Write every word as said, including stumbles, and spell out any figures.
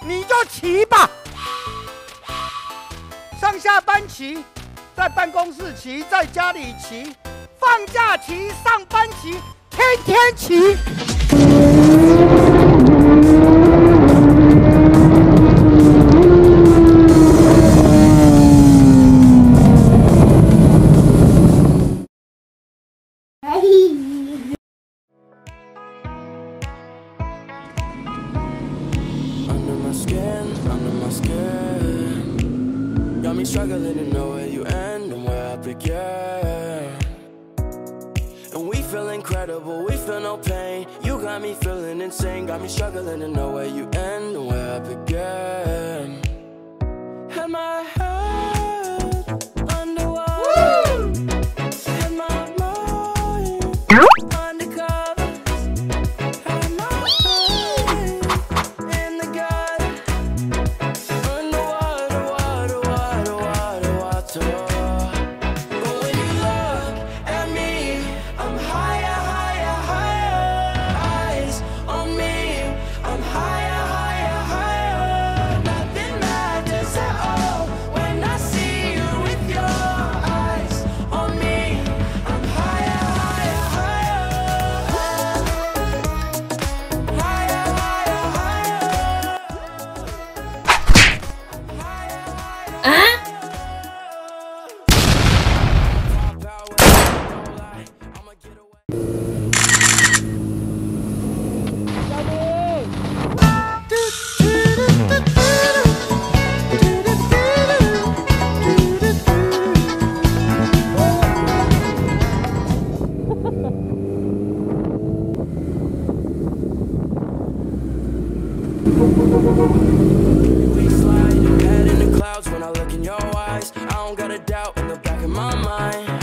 你就骑吧。上下班骑，在办公室骑，在家里骑，放假骑，上班骑，天天骑。 Got me struggling to know where you end and where I begin. And we feel incredible, we feel no pain. You got me feeling insane. Got me struggling to know where you end and where I begin. And my head underwater, and my mind undercover, and my mind in the gutter. But when you look at me, I'm higher, higher, higher. Eyes on me, I'm higher, higher, higher. Nothing matters at all when I see you with your eyes on me. I'm higher, higher, higher. Higher, higher, higher. Huh? We slide, head in the clouds when I look in your eyes. I don't got a doubt in the back of my mind.